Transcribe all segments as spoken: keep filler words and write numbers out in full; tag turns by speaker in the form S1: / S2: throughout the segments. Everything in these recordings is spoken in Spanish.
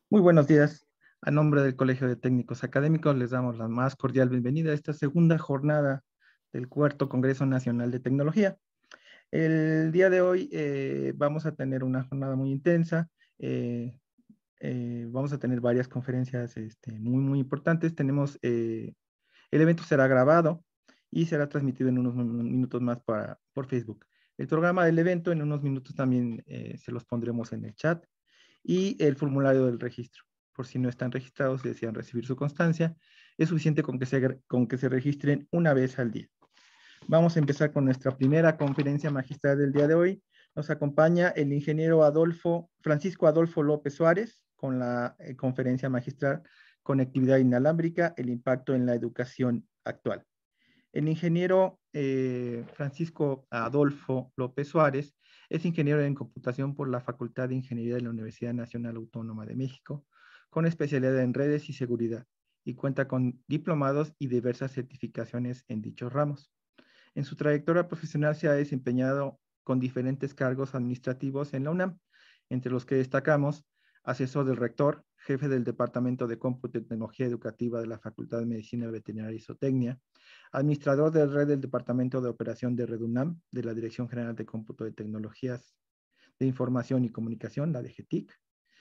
S1: Muy buenos días. A nombre del Colegio de Técnicos Académicos les damos la más cordial bienvenida a esta segunda jornada del Cuarto Congreso Nacional de Tecnología. El día de hoy eh, vamos a tener una jornada muy intensa. eh, eh, vamos a tener varias conferencias este, muy, muy importantes. Tenemos, eh, el evento será grabado y será transmitido en unos minutos más para, por Facebook. El programa del evento en unos minutos también eh, se los pondremos en el chat y el formulario del registro. Por si no están registrados y desean recibir su constancia, es suficiente con que se, con que se registren una vez al día. Vamos a empezar con nuestra primera conferencia magistral del día de hoy. Nos acompaña el ingeniero Adolfo, Francisco Adolfo López Suárez con la eh, conferencia magistral Conectividad inalámbrica, el impacto en la educación actual. El ingeniero eh, Francisco Adolfo López Suárez es ingeniero en computación por la Facultad de Ingeniería de la Universidad Nacional Autónoma de México, con especialidad en redes y seguridad, y cuenta con diplomados y diversas certificaciones en dichos ramos. En su trayectoria profesional se ha desempeñado con diferentes cargos administrativos en la UNAM, entre los que destacamos asesor del rector, jefe del Departamento de Cómputo y Tecnología Educativa de la Facultad de Medicina Veterinaria y Zootecnia, administrador de red del Departamento de Operación de Red UNAM, de la Dirección General de Cómputo de Tecnologías de Información y Comunicación, la D G T I C.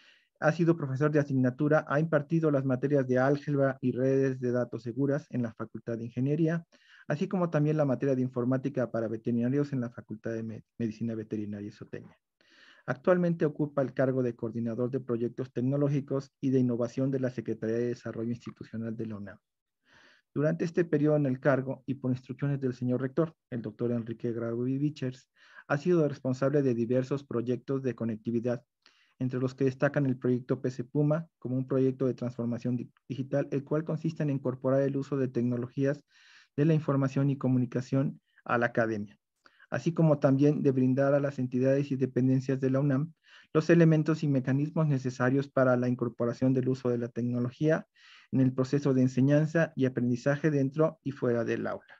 S1: Ha sido profesor de asignatura, ha impartido las materias de álgebra y redes de datos seguras en la Facultad de Ingeniería, así como también la materia de informática para veterinarios en la Facultad de Medicina Veterinaria y Zootecnia. Actualmente ocupa el cargo de coordinador de proyectos tecnológicos y de innovación de la Secretaría de Desarrollo Institucional de la UNAM. Durante este periodo en el cargo y por instrucciones del señor rector, el doctor Enrique Graue Vichers, ha sido responsable de diversos proyectos de conectividad, entre los que destacan el proyecto P C Puma como un proyecto de transformación digital, el cual consiste en incorporar el uso de tecnologías de la información y comunicación a la academia, así como también de brindar a las entidades y dependencias de la UNAM los elementos y mecanismos necesarios para la incorporación del uso de la tecnología en el proceso de enseñanza y aprendizaje dentro y fuera del aula.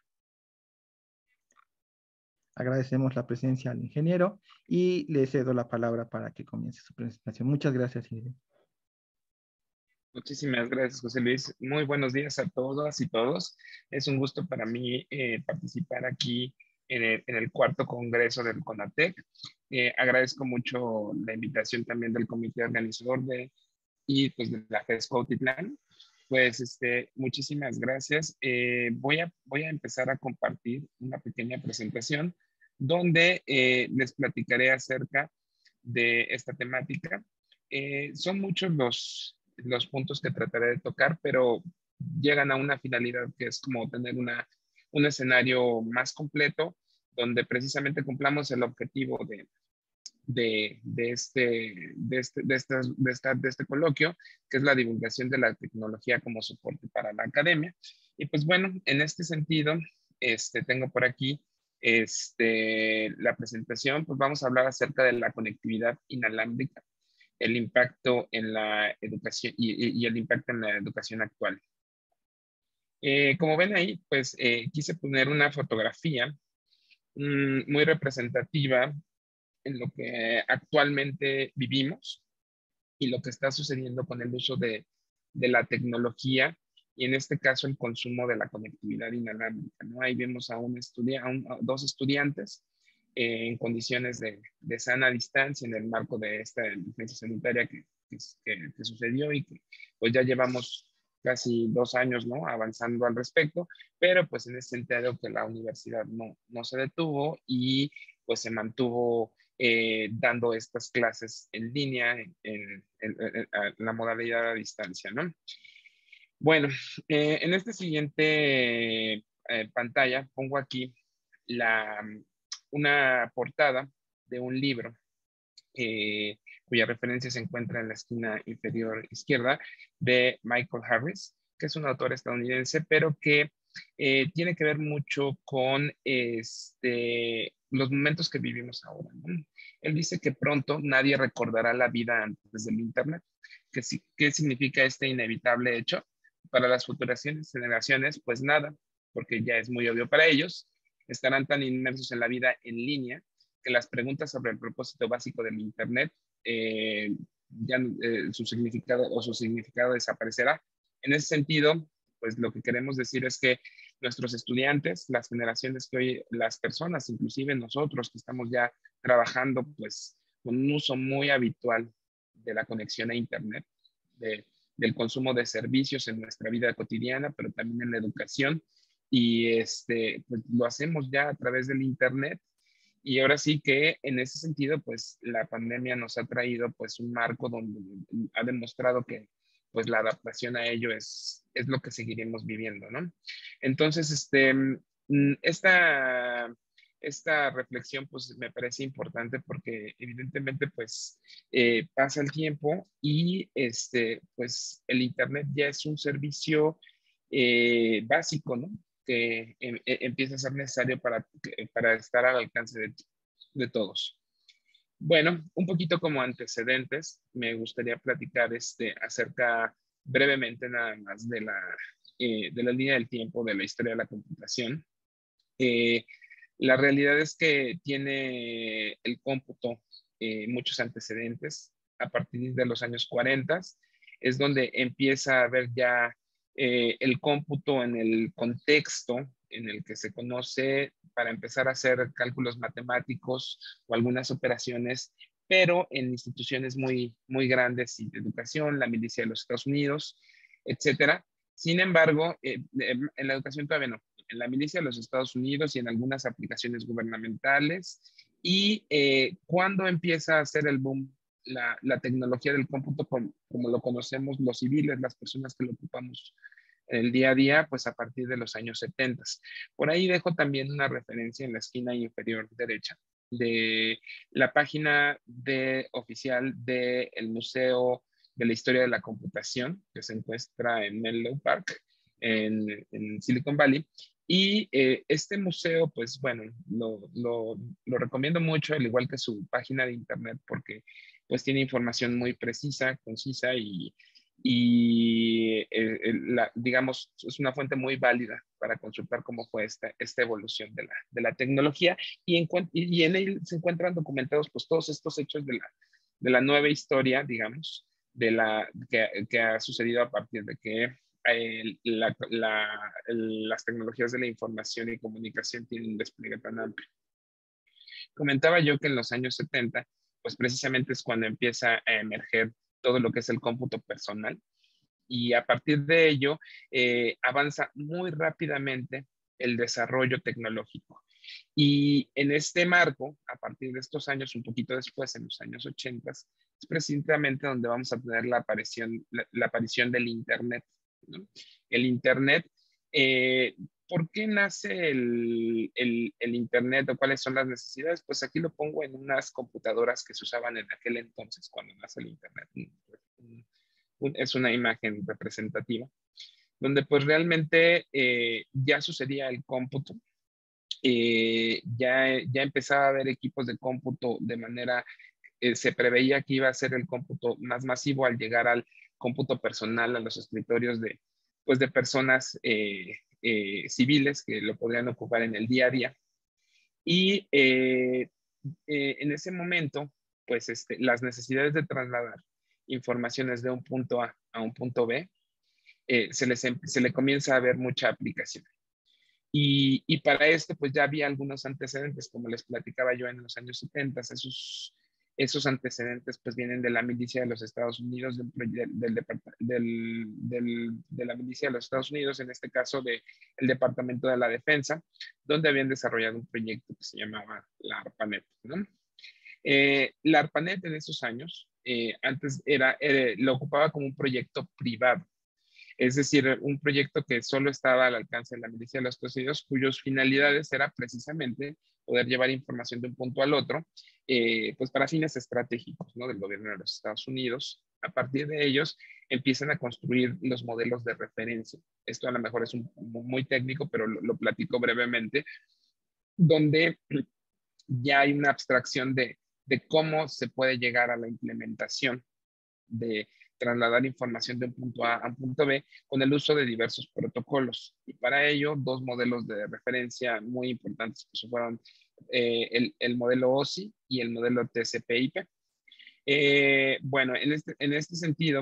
S1: Agradecemos la presencia al ingeniero y le cedo la palabra para que comience su presentación. Muchas gracias, ingeniero.
S2: Muchísimas gracias, José Luis. Muy buenos días a todas y todos. Es un gusto para mí eh, participar aquí en el, en el cuarto congreso del CONATEC. Eh, agradezco mucho la invitación también del comité organizador de, y pues de la FES Cuautitlán. Pues este, muchísimas gracias. Eh, voy, a, voy a empezar a compartir una pequeña presentación donde eh, les platicaré acerca de esta temática. Eh, son muchos los, los puntos que trataré de tocar, pero llegan a una finalidad que es como tener una, un escenario más completo donde precisamente cumplamos el objetivo de, de, de, este, de, este, de, estas, de, esta, de este coloquio, que es la divulgación de la tecnología como soporte para la academia. Y pues bueno, en este sentido, este, tengo por aquí este, la presentación, pues vamos a hablar acerca de la conectividad inalámbrica, el impacto en la educación y, y el impacto en la educación actual. Eh, como ven ahí, pues eh, quise poner una fotografía mmm, muy representativa en lo que actualmente vivimos y lo que está sucediendo con el uso de, de la tecnología y en este caso el consumo de la conectividad inalámbrica, ¿no? Ahí vemos a, un estudia, a, un, a dos estudiantes eh, en condiciones de, de sana distancia en el marco de esta emergencia sanitaria que, que, que, que sucedió y que pues ya llevamos casi dos años, ¿no? Avanzando al respecto, pero pues en ese sentido que la universidad no, no se detuvo y pues se mantuvo eh, dando estas clases en línea, en, en, en, en la modalidad a distancia, ¿no? Bueno, eh, en esta siguiente eh, pantalla pongo aquí la, una portada de un libro eh, cuya referencia se encuentra en la esquina inferior izquierda de Michael Harris, que es un autor estadounidense, pero que eh, tiene que ver mucho con este, los momentos que vivimos ahora, ¿no? Él dice que pronto nadie recordará la vida antes del Internet. ¿Qué, qué significa este inevitable hecho? Para las futuras generaciones, pues nada, porque ya es muy obvio para ellos, estarán tan inmersos en la vida en línea que las preguntas sobre el propósito básico del Internet eh, ya eh, su significado o su significado desaparecerá. En ese sentido, pues lo que queremos decir es que nuestros estudiantes, las generaciones que hoy, las personas, inclusive nosotros que estamos ya trabajando pues con un uso muy habitual de la conexión a Internet, de, del consumo de servicios en nuestra vida cotidiana, pero también en la educación, y este, pues lo hacemos ya a través del Internet. Y ahora sí que en ese sentido, pues la pandemia nos ha traído pues un marco donde ha demostrado que pues la adaptación a ello es, es lo que seguiremos viviendo, ¿no? Entonces, este, mm, esta, esta reflexión pues me parece importante porque evidentemente pues eh, pasa el tiempo y este, pues el Internet ya es un servicio eh, básico, ¿no? Que em, e- empieza a ser necesario para, que- para estar al alcance de, de todos. Bueno, un poquito como antecedentes, me gustaría platicar este, acerca brevemente nada más de la, eh, de la línea del tiempo de la historia de la computación. Eh, la realidad es que tiene el cómputo eh, muchos antecedentes. A partir de los años cuarenta es donde empieza a haber ya eh, el cómputo en el contexto en el que se conoce para empezar a hacer cálculos matemáticos o algunas operaciones, pero en instituciones muy, muy grandes y de educación, la milicia de los Estados Unidos, etcétera. Sin embargo, eh, en la educación todavía no, en la milicia de los Estados Unidos y en algunas aplicaciones gubernamentales. Y eh, cuando empieza a hacer el boom la, la tecnología del cómputo como, como lo conocemos los civiles, las personas que lo ocupamos el día a día, pues a partir de los años setenta. Por ahí dejo también una referencia en la esquina inferior derecha de la página de, oficial del Museo de la Historia de la Computación, que se encuentra en Menlo Park, en, en Silicon Valley. Y eh, este museo, pues bueno, lo, lo, lo recomiendo mucho, al igual que su página de internet, porque pues tiene información muy precisa, concisa y, y eh, la, digamos, es una fuente muy válida para consultar cómo fue esta, esta evolución de la, de la tecnología y en, y en él se encuentran documentados pues todos estos hechos de la, de la nueva historia, digamos, de la, que, que ha sucedido a partir de que eh, la, la, las tecnologías de la información y comunicación tienen un despliegue tan amplio. Comentaba yo que en los años setenta, pues precisamente es cuando empieza a emerger todo lo que es el cómputo personal y a partir de ello eh, avanza muy rápidamente el desarrollo tecnológico. Y en este marco, a partir de estos años, un poquito después, en los años ochenta, es precisamente donde vamos a tener la aparición, la, la aparición del Internet, ¿no? El Internet, eh, ¿por qué nace el, el, el Internet o cuáles son las necesidades? Pues aquí lo pongo en unas computadoras que se usaban en aquel entonces cuando nace el Internet. Es una imagen representativa, donde pues realmente eh, ya sucedía el cómputo, eh, ya, ya empezaba a haber equipos de cómputo de manera, eh, se preveía que iba a ser el cómputo más masivo al llegar al cómputo personal, a los escritorios de, pues de personas eh, eh, civiles que lo podrían ocupar en el día a día. Y eh, eh, en ese momento, pues este, las necesidades de trasladar informaciones de un punto A a un punto B, eh, se, les, se le comienza a ver mucha aplicación. Y, y, para esto, pues ya había algunos antecedentes, como les platicaba yo en los años setenta, esos, esos antecedentes pues vienen de la milicia de los Estados Unidos, del, del, del, del, de la milicia de los Estados Unidos, en este caso del de Departamento de la Defensa, donde habían desarrollado un proyecto que se llamaba la ARPANET, ¿no? Eh, la ARPANET en esos años, eh, antes era, era, lo ocupaba como un proyecto privado. Es decir, un proyecto que solo estaba al alcance de la milicia de los Estados Unidos, cuyas finalidades era precisamente poder llevar información de un punto al otro, eh, pues para fines estratégicos, ¿no? Del gobierno de los Estados Unidos. A partir de ellos empiezan a construir los modelos de referencia. Esto a lo mejor es un, muy técnico, pero lo, lo platico brevemente, donde ya hay una abstracción de, de cómo se puede llegar a la implementación de trasladar información de un punto A a un punto B con el uso de diversos protocolos. Y para ello, dos modelos de referencia muy importantes pues fueron eh, el, el modelo O S I y el modelo T C P/I P. Eh, bueno, en este, en este sentido,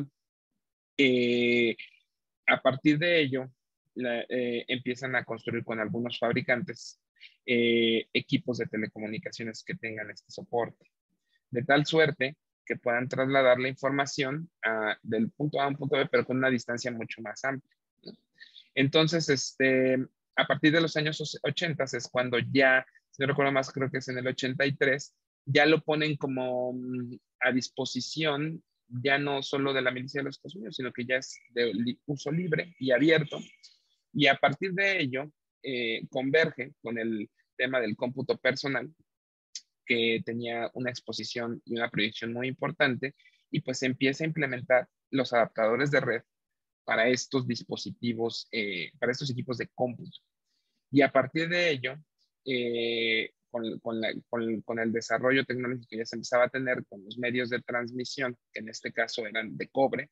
S2: eh, a partir de ello, la, eh, empiezan a construir con algunos fabricantes eh, equipos de telecomunicaciones que tengan este soporte, de tal suerte que puedan trasladar la información a, del punto A a un punto B, pero con una distancia mucho más amplia, ¿no? Entonces, este, a partir de los años ochenta es cuando ya, si no recuerdo más, creo que es en el ochenta y tres, ya lo ponen como mm, a disposición, ya no solo de la milicia de los Estados Unidos, sino que ya es de li uso libre y abierto. Y a partir de ello, eh, converge con el tema del cómputo personal, que tenía una exposición y una proyección muy importante, y pues se empieza a implementar los adaptadores de red para estos dispositivos, eh, para estos equipos de cómputo. Y a partir de ello, eh, con, con, la, con, con, el desarrollo tecnológico que ya se empezaba a tener con los medios de transmisión, que en este caso eran de cobre,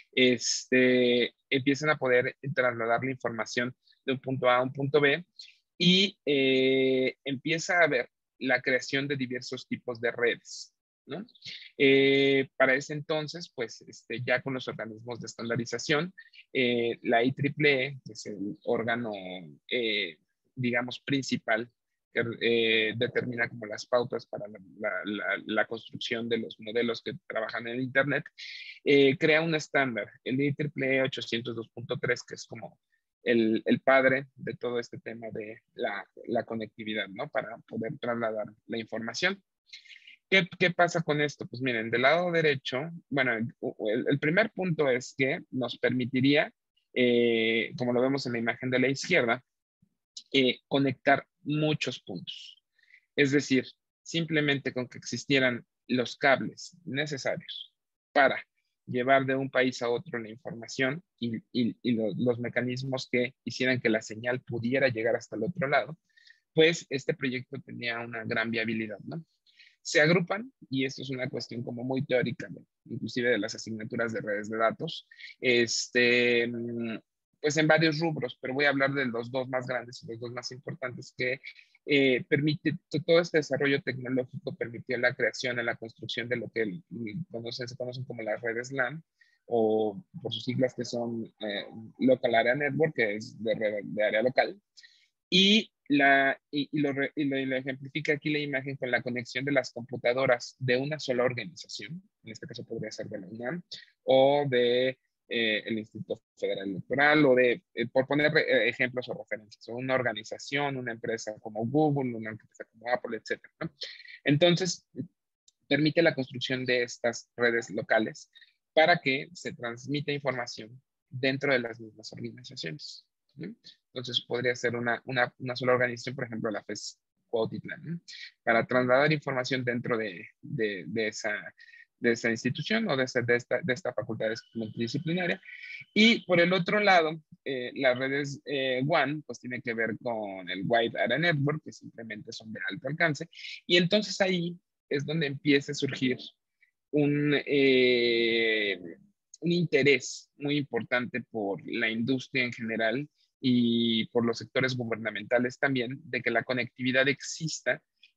S2: este, empiezan a poder trasladar la información de un punto A a un punto B, y eh, empieza a haber la creación de diversos tipos de redes, ¿no? Eh, para ese entonces, pues este, ya con los organismos de estandarización, eh, la I triple E, que es el órgano, eh, digamos, principal que eh, determina como las pautas para la, la, la, la, construcción de los modelos que trabajan en Internet, eh, crea un estándar, el I triple E ochocientos dos punto tres, que es como el, el padre de todo este tema de la, la conectividad, ¿no? Para poder trasladar la información. ¿Qué, ¿Qué pasa con esto? Pues miren, del lado derecho, bueno, el, el primer punto es que nos permitiría, eh, como lo vemos en la imagen de la izquierda, eh, conectar muchos puntos. Es decir, simplemente con que existieran los cables necesarios para llevar de un país a otro la información y, y, y lo, los mecanismos que hicieran que la señal pudiera llegar hasta el otro lado, pues este proyecto tenía una gran viabilidad, ¿no? Se agrupan, y esto es una cuestión como muy teórica, ¿no? Inclusive de las asignaturas de redes de datos, este, pues en varios rubros, pero voy a hablar de los dos más grandes y los dos más importantes que eh, permite, todo este desarrollo tecnológico permitió la creación y la construcción de lo que conocen, se conocen como las redes LAN, o por sus siglas que son eh, Local Area Network, que es de, red, de área local, y, la, y, y, lo, y, lo, y lo ejemplifica aquí la imagen con la conexión de las computadoras de una sola organización, en este caso podría ser de la UNAM, o de eh, el Instituto Federal Electoral, o de, eh, por poner eh, ejemplos o referencias, o una organización, una empresa como Google, una empresa como Apple, etcétera, ¿no? Entonces, permite la construcción de estas redes locales para que se transmita información dentro de las mismas organizaciones, ¿no? Entonces, podría ser una, una, una sola organización, por ejemplo, la F E S Cuautitlán, ¿no? Para trasladar información dentro de, de, de esa de esta institución o de esta, de esta, de esta facultad multidisciplinaria. Y por el otro lado, eh, las redes eh, WAN, pues tiene que ver con el Wide Area Network, que simplemente son de alto alcance. Y entonces ahí es donde empieza a surgir un, eh, un interés muy importante por la industria en general y por los sectores gubernamentales también, de que la conectividad exista.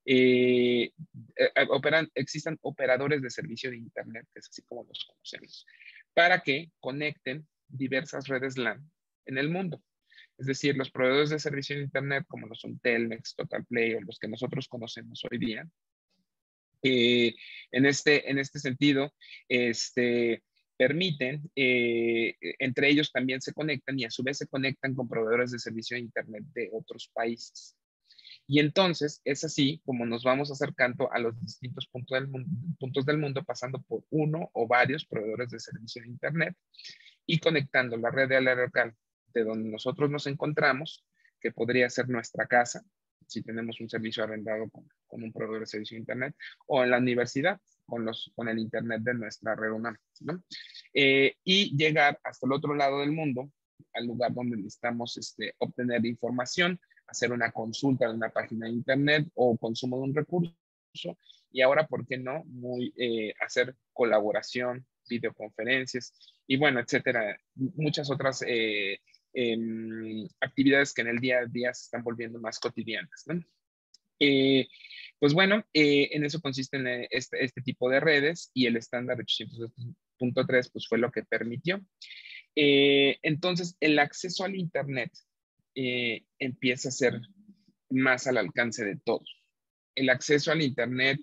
S2: Eh, eh, operan, existan operadores de servicio de Internet, que es así como los conocemos, para que conecten diversas redes LAN en el mundo. Es decir, los proveedores de servicio de Internet, como lo son Telmex, Totalplay o los que nosotros conocemos hoy día, eh, en, este, en este sentido, este, permiten, eh, entre ellos también se conectan y a su vez se conectan con proveedores de servicio de Internet de otros países. Y entonces es así como nos vamos acercando a los distintos puntos del, mundo, puntos del mundo, pasando por uno o varios proveedores de servicio de Internet y conectando la red de área local de donde nosotros nos encontramos, que podría ser nuestra casa, si tenemos un servicio arrendado con, con un proveedor de servicio de Internet, o en la universidad, con, los, con el Internet de nuestra red UNAM, ¿no? Eh, y llegar hasta el otro lado del mundo, al lugar donde necesitamos este, obtener información, hacer una consulta de una página de Internet o consumo de un recurso, y ahora, ¿por qué no? Muy, eh, hacer colaboración, videoconferencias, y bueno, etcétera. Muchas otras eh, eh, actividades que en el día a día se están volviendo más cotidianas, ¿no? Eh, Pues bueno, eh, en eso consisten eh, este, este tipo de redes y el estándar ochocientos dos punto tres pues fue lo que permitió. Eh, entonces, el acceso al Internet eh, empieza a ser más al alcance de todos. El acceso al Internet,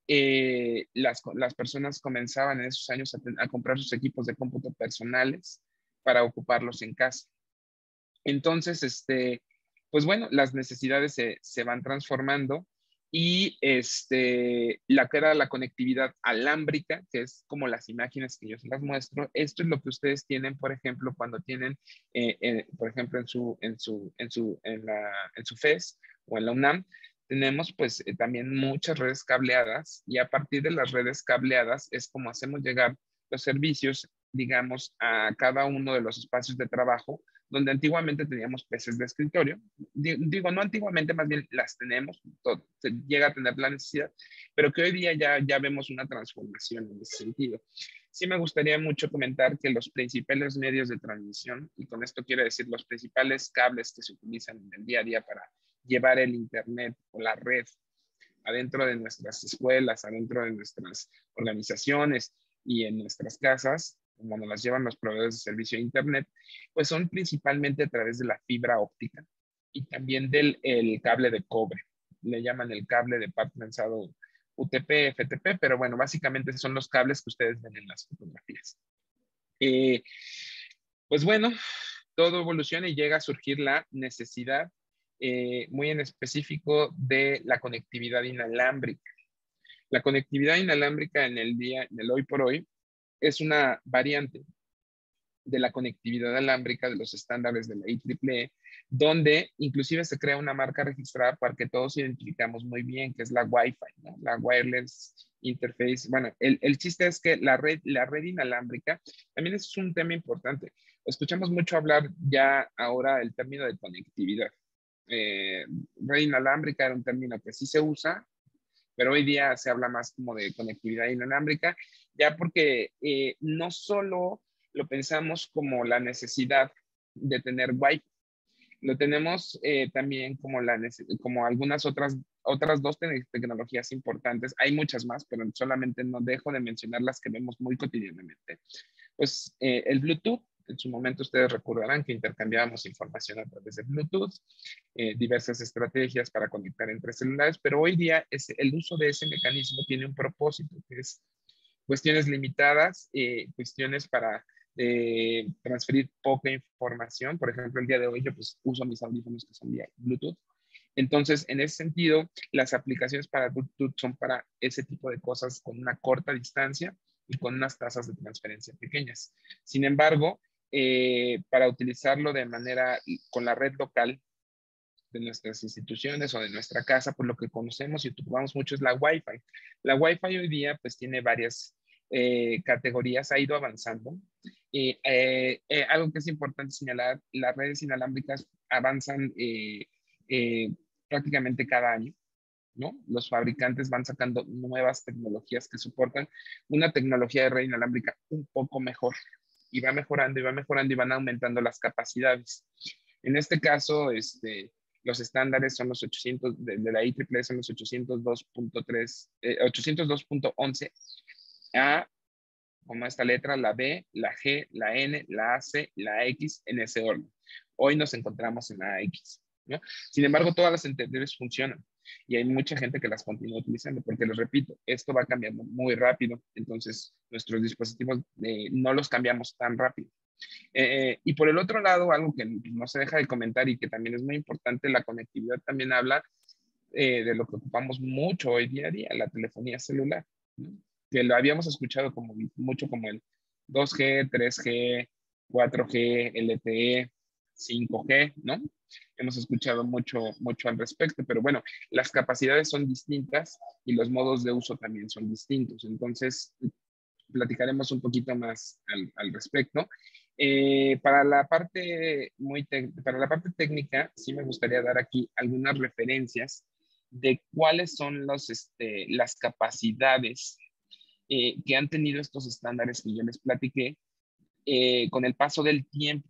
S2: eh, las, las personas comenzaban en esos años a, a comprar sus equipos de cómputo personales para ocuparlos en casa. Entonces, este, pues bueno, las necesidades se, se van transformando y este, la que era la conectividad alámbrica, que es como las imágenes que yo se las muestro, esto es lo que ustedes tienen, por ejemplo, cuando tienen, eh, eh, por ejemplo, en su, en su, en su, en la, en su F E S o en la UNAM, tenemos pues eh, también muchas redes cableadas y a partir de las redes cableadas es como hacemos llegar los servicios, digamos, a cada uno de los espacios de trabajo donde antiguamente teníamos P Cs de escritorio. Digo, no antiguamente, más bien las tenemos, todo, se llega a tener la necesidad, pero que hoy día ya, ya vemos una transformación en ese sentido. Sí me gustaría mucho comentar que los principales medios de transmisión, y con esto quiero decir los principales cables que se utilizan en el día a día para llevar el Internet o la red adentro de nuestras escuelas, adentro de nuestras organizaciones y en nuestras casas, como nos las llevan los proveedores de servicio de Internet, pues son principalmente a través de la fibra óptica y también del el cable de cobre. Le llaman el cable de par trenzado U T P, F T P, pero bueno, básicamente son los cables que ustedes ven en las fotografías. Eh, pues bueno, todo evoluciona y llega a surgir la necesidad eh, muy en específico de la conectividad inalámbrica. La conectividad inalámbrica en el día, en el hoy por hoy, es una variante de la conectividad alámbrica de los estándares de la I triple E, donde inclusive se crea una marca registrada para que todos identificamos muy bien, que es la Wi-Fi, ¿no? La Wireless Interface. Bueno, el, el chiste es que la red, la red inalámbrica también es un tema importante. Escuchamos mucho hablar ya ahora el término de conectividad. Eh, red inalámbrica era un término que sí se usa, pero hoy día se habla más como de conectividad inalámbrica, ya porque eh, no solo lo pensamos como la necesidad de tener Wi-Fi, lo tenemos eh, también como, la, como algunas otras, otras dos te tecnologías importantes. Hay muchas más, pero solamente no dejo de mencionar las que vemos muy cotidianamente. Pues eh, el Bluetooth, en su momento ustedes recordarán que intercambiábamos información a través de Bluetooth, eh, diversas estrategias para conectar entre celulares, pero hoy día es, el uso de ese mecanismo tiene un propósito, que es cuestiones limitadas, eh, cuestiones para eh, transferir poca información. Por ejemplo, el día de hoy yo pues uso mis audífonos que son vía Bluetooth. Entonces, en ese sentido, las aplicaciones para Bluetooth son para ese tipo de cosas con una corta distancia y con unas tasas de transferencia pequeñas. Sin embargo, eh, para utilizarlo de manera con la red local de nuestras instituciones o de nuestra casa, pues lo que conocemos y ocupamos mucho es la Wi-Fi. La Wi-Fi hoy día pues tiene varias eh, categorías, ha ido avanzando. Y eh, eh, algo que es importante señalar, las redes inalámbricas avanzan eh, eh, prácticamente cada año, ¿no? Los fabricantes van sacando nuevas tecnologías que soportan una tecnología de red inalámbrica un poco mejor y va mejorando y va mejorando y van aumentando las capacidades. En este caso, este, los estándares son los ochocientos, de, de la I triple E son los ochocientos dos punto tres, eh, ochocientos dos punto once A, como esta letra, la B, la G, la N, la A C, la X, en ese orden. Hoy nos encontramos en la X, ¿no? Sin embargo, todas las anteriores funcionan y hay mucha gente que las continúa utilizando, porque les repito, esto va cambiando muy rápido, entonces nuestros dispositivos eh, no los cambiamos tan rápido. Eh, y por el otro lado, algo que no se deja de comentar y que también es muy importante, la conectividad también habla eh, de lo que ocupamos mucho hoy día a día, la telefonía celular, ¿no? Que lo habíamos escuchado como, mucho como el dos G, tres G, cuatro G, L T E, cinco G, ¿no? Hemos escuchado mucho, mucho al respecto, pero bueno, las capacidades son distintas y los modos de uso también son distintos. Entonces, platicaremos un poquito más al, al respecto. Eh, para, la parte muy para la parte técnica, sí me gustaría dar aquí algunas referencias de cuáles son los, este, las capacidades eh, que han tenido estos estándares que yo les platiqué eh, con el paso del tiempo.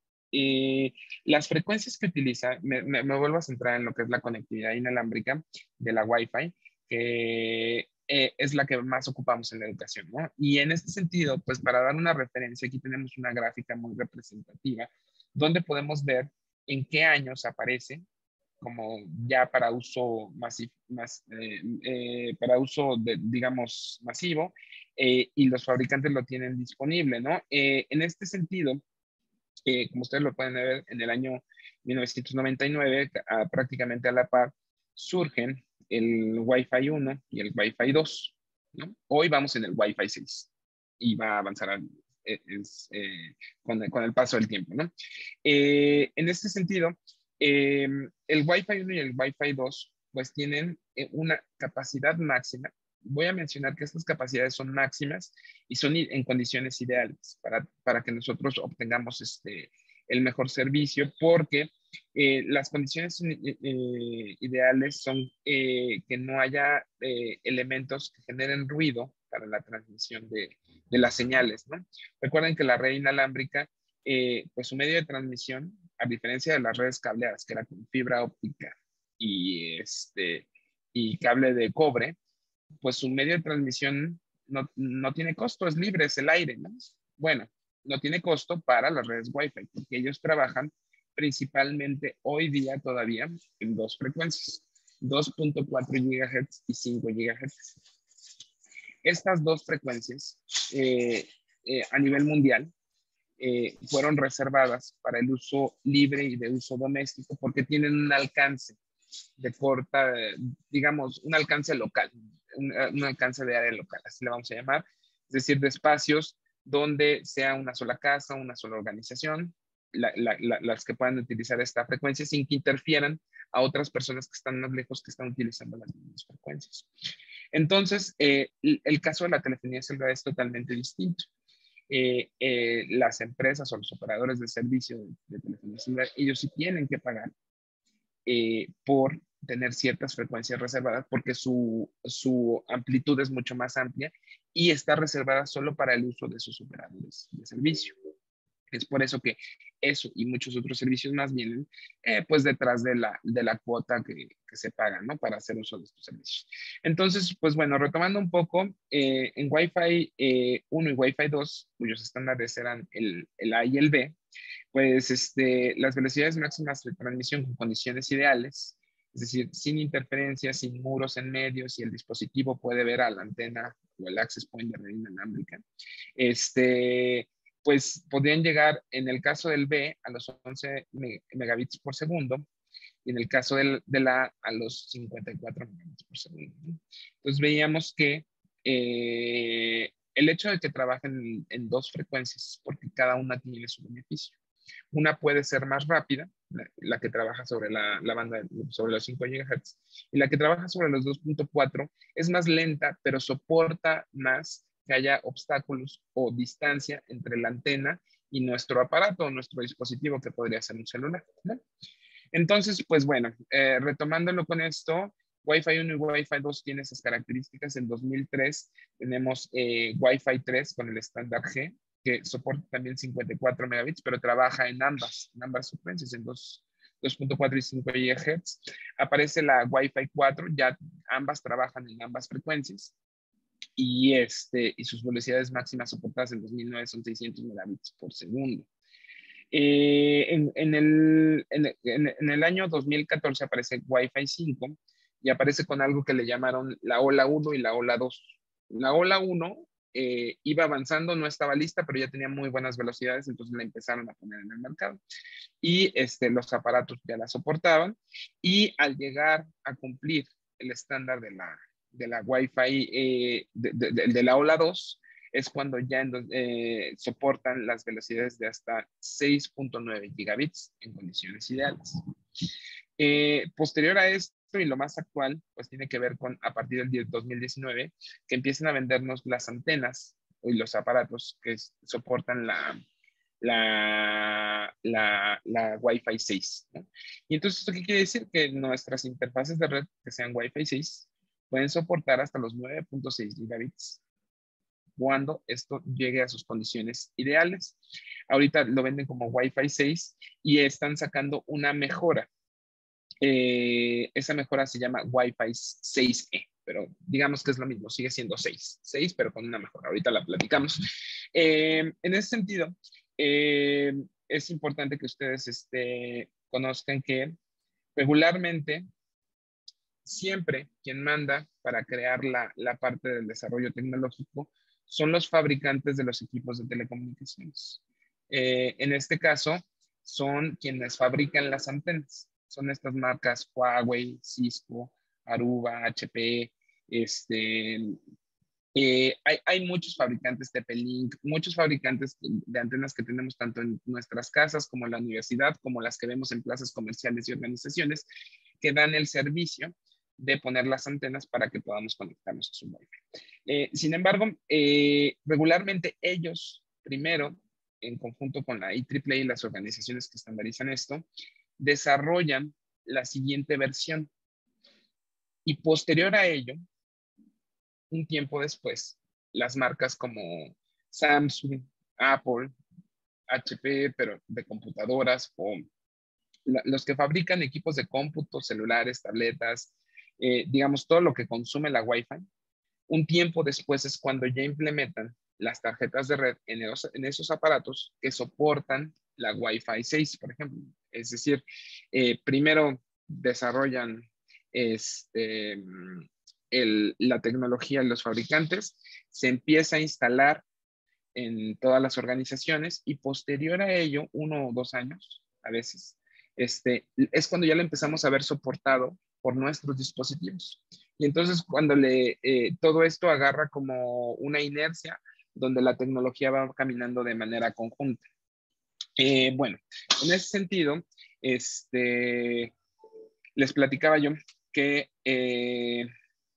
S2: Eh, las frecuencias que utiliza, me, me, me vuelvo a centrar en lo que es la conectividad inalámbrica de la Wi-Fi, que eh, es la que más ocupamos en la educación, ¿no? Y en este sentido, pues para dar una referencia, aquí tenemos una gráfica muy representativa donde podemos ver en qué años aparece como ya para uso masivo, más, eh, eh, para uso, de, digamos, masivo, eh, y los fabricantes lo tienen disponible, ¿no? Eh, en este sentido, eh, como ustedes lo pueden ver, en el año mil novecientos noventa y nueve, a, prácticamente a la par, surgen el Wi-Fi uno y el Wi-Fi dos, ¿no? Hoy vamos en el Wi-Fi seis y va a avanzar al, es, eh, con, con, el paso del tiempo, ¿no? Eh, en este sentido, eh, el Wi-Fi uno y el Wi-Fi dos pues tienen eh, una capacidad máxima. Voy a mencionar que estas capacidades son máximas y son en condiciones ideales para, para que nosotros obtengamos este, el mejor servicio, porque eh, las condiciones eh, ideales son eh, que no haya eh, elementos que generen ruido para la transmisión de, de las señales, ¿no? Recuerden que la red inalámbrica, eh, pues su medio de transmisión, a diferencia de las redes cableadas, que era con fibra óptica y, este, y cable de cobre, pues su medio de transmisión no, no tiene costo, es libre, es el aire, ¿no? Bueno, no tiene costo para las redes Wi-Fi, porque ellos trabajan principalmente hoy día todavía en dos frecuencias, dos punto cuatro gigahertz y cinco gigahertz. Estas dos frecuencias eh, eh, a nivel mundial eh, fueron reservadas para el uso libre y de uso doméstico porque tienen un alcance de corta, digamos, un alcance local, un, un alcance de área local, así le vamos a llamar, es decir, de espacios donde sea una sola casa, una sola organización, la, la, la, las que puedan utilizar esta frecuencia sin que interfieran a otras personas que están más lejos que están utilizando las mismas frecuencias. Entonces, eh, el caso de la telefonía celular es totalmente distinto. Eh, eh, las empresas o los operadores de servicio de, de telefonía celular, ellos sí tienen que pagar eh, por tener ciertas frecuencias reservadas porque su, su amplitud es mucho más amplia y está reservada solo para el uso de sus operadores de servicio. Es por eso que eso y muchos otros servicios más vienen eh, pues detrás de la, de la cuota que, que se paga, ¿no? Para hacer uso de estos servicios. Entonces, pues bueno, retomando un poco, eh, en Wi-Fi eh, uno y Wi-Fi dos, cuyos estándares eran el, el A y el B, pues este, las velocidades máximas de transmisión con condiciones ideales, es decir, sin interferencias, sin muros en medio, si el dispositivo puede ver a la antena o el access point de red inalámbrica, este, pues podrían llegar en el caso del B a los once megabits por segundo y en el caso del, de la A a los cincuenta y cuatro megabits por segundo. Entonces veíamos que eh, el hecho de que trabajen en, en dos frecuencias, porque cada una tiene su beneficio. Una puede ser más rápida, la, la que trabaja sobre la, la banda, sobre los cinco gigahertz, y la que trabaja sobre los dos punto cuatro es más lenta, pero soporta más que haya obstáculos o distancia entre la antena y nuestro aparato o nuestro dispositivo, que podría ser un celular, ¿no? Entonces, pues bueno, eh, retomándolo con esto, Wi-Fi uno y Wi-Fi dos tienen esas características. En dos mil tres tenemos eh, Wi-Fi tres con el estándar G, que soporta también cincuenta y cuatro megabits, pero trabaja en ambas, en ambas frecuencias, en dos punto cuatro y cinco gigahertz. Aparece la Wi-Fi cuatro, ya ambas trabajan en ambas frecuencias. Y, este, y sus velocidades máximas soportadas en dos mil nueve son seiscientos megabits por segundo. Eh, en, en, el, en, en, en el año dos mil catorce aparece Wi-Fi cinco y aparece con algo que le llamaron la ola uno y la ola dos. La ola uno eh, iba avanzando, no estaba lista, pero ya tenía muy buenas velocidades, entonces la empezaron a poner en el mercado. Y este, los aparatos ya la soportaban. Y al llegar a cumplir el estándar de la, de la Wi-Fi eh, de, de, de, de la ola dos, es cuando ya en, eh, soportan las velocidades de hasta seis punto nueve gigabits en condiciones ideales. Eh, posterior a esto y lo más actual, pues tiene que ver con a partir del dos mil diecinueve, que empiezan a vendernos las antenas y los aparatos que soportan la, la, la, la Wi-Fi seis, ¿no? Y entonces, ¿esto qué quiere decir? Que nuestras interfaces de red que sean Wi-Fi seis pueden soportar hasta los nueve punto seis gigabits cuando esto llegue a sus condiciones ideales. Ahorita lo venden como Wi-Fi seis y están sacando una mejora. Eh, esa mejora se llama Wi-Fi seis E. pero digamos que es lo mismo, sigue siendo seis, seis, pero con una mejora. Ahorita la platicamos. Eh, en ese sentido, eh, es importante que ustedes este, conozcan que regularmente, siempre quien manda para crear la, la parte del desarrollo tecnológico son los fabricantes de los equipos de telecomunicaciones. Eh, en este caso, son quienes fabrican las antenas. Son estas marcas Huawei, Cisco, Aruba, H P, este, eh, hay, hay muchos fabricantes de T-P-Link, muchos fabricantes de antenas que tenemos tanto en nuestras casas como en la universidad, como las que vemos en plazas comerciales y organizaciones que dan el servicio de poner las antenas para que podamos conectarnos a su Wi-Fi. Eh, sin embargo, eh, regularmente ellos, primero, en conjunto con la I triple A y las organizaciones que estandarizan esto, desarrollan la siguiente versión. Y posterior a ello, un tiempo después, las marcas como Samsung, Apple, H P, pero de computadoras, o la, los que fabrican equipos de cómputo, celulares, tabletas, eh, digamos, todo lo que consume la Wi-Fi, un tiempo después es cuando ya implementan las tarjetas de red en esos, en esos aparatos que soportan la Wi-Fi seis, por ejemplo. Es decir, eh, primero desarrollan este, el, la tecnología de los fabricantes, se empieza a instalar en todas las organizaciones y posterior a ello, uno o dos años a veces, este, es cuando ya lo empezamos a ver soportado por nuestros dispositivos. Y entonces cuando le, eh, todo esto agarra como una inercia donde la tecnología va caminando de manera conjunta. Eh, bueno, en ese sentido, este, les platicaba yo que, eh,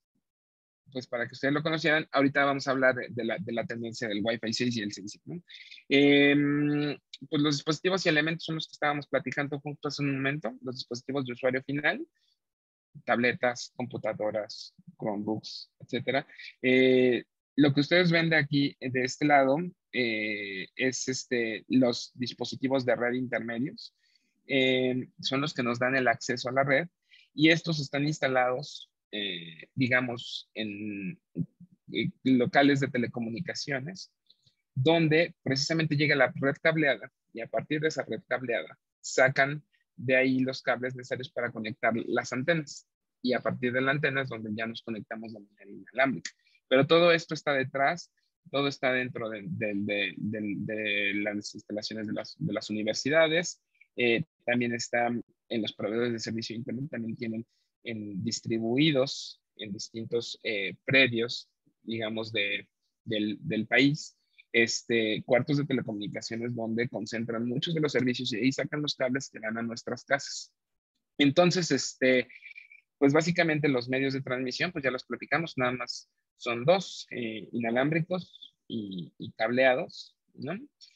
S2: pues para que ustedes lo conocieran, ahorita vamos a hablar de, de, la, de la tendencia del Wi-Fi seis y el seis, ¿no? Eh, pues los dispositivos y elementos son los que estábamos platicando justo hace un momento, los dispositivos de usuario final, tabletas, computadoras, Chromebooks, etcétera. Eh, lo que ustedes ven de aquí, de este lado, eh, es este, los dispositivos de red intermedios. Eh, son los que nos dan el acceso a la red y estos están instalados, eh, digamos, en eh, locales de telecomunicaciones, donde precisamente llega la red cableada y a partir de esa red cableada sacan de ahí los cables necesarios para conectar las antenas. Y a partir de la antena es donde ya nos conectamos de manera inalámbrica. Pero todo esto está detrás, todo está dentro de, de, de, de, de las instalaciones de las, de las universidades. Eh, también está en los proveedores de servicio de Internet, también tienen en, distribuidos en distintos eh, predios, digamos, de, del, del país, este, cuartos de telecomunicaciones donde concentran muchos de los servicios y ahí sacan los cables que van a nuestras casas. Entonces, este, pues básicamente los medios de transmisión, pues ya los platicamos, nada más son dos, eh, inalámbricos y, y cableados, ¿no?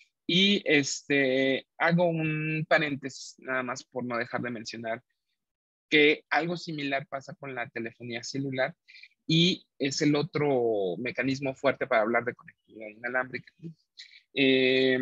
S2: Y este, hago un paréntesis, nada más por no dejar de mencionar que algo similar pasa con la telefonía celular y es el otro mecanismo fuerte para hablar de conectividad inalámbrica. Eh,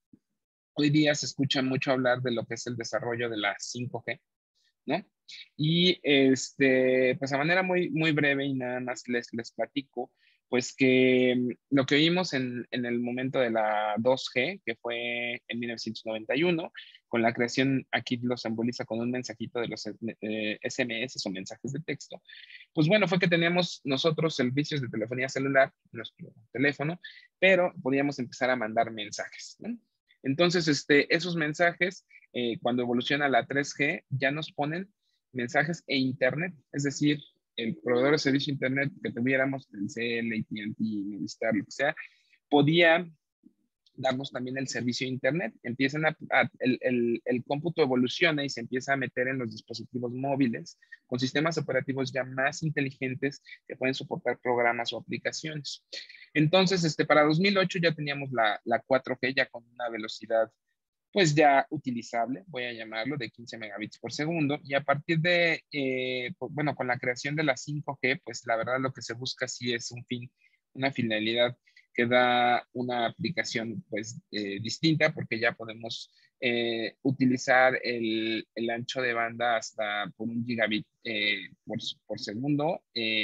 S2: hoy día se escucha mucho hablar de lo que es el desarrollo de la cinco G, ¿no? Y este, pues a manera muy, muy breve y nada más les, les platico, pues que lo que vimos en, en el momento de la dos G, que fue en mil novecientos noventa y uno, con la creación, aquí lo simboliza con un mensajito de los eh, S M S o mensajes de texto, pues bueno, fue que teníamos nosotros servicios de telefonía celular, nuestro teléfono, pero podíamos empezar a mandar mensajes, ¿no? Entonces, este, esos mensajes, eh, cuando evoluciona la tres G, ya nos ponen mensajes e internet, es decir, el proveedor de servicio de internet que tuviéramos, Telcel, A T and T, Movistar, lo que sea, podía darnos también el servicio de internet. Empiezan a, a el, el, el cómputo evoluciona y se empieza a meter en los dispositivos móviles con sistemas operativos ya más inteligentes que pueden soportar programas o aplicaciones. Entonces, este, para dos mil ocho ya teníamos la, la cuatro G ya con una velocidad pues ya utilizable, voy a llamarlo, de quince megabits por segundo. Y a partir de, eh, pues, bueno, con la creación de la cinco G, pues la verdad lo que se busca sí es un fin, una finalidad que da una aplicación pues eh, distinta porque ya podemos eh, utilizar el, el, ancho de banda hasta por un gigabit eh, por, por segundo eh,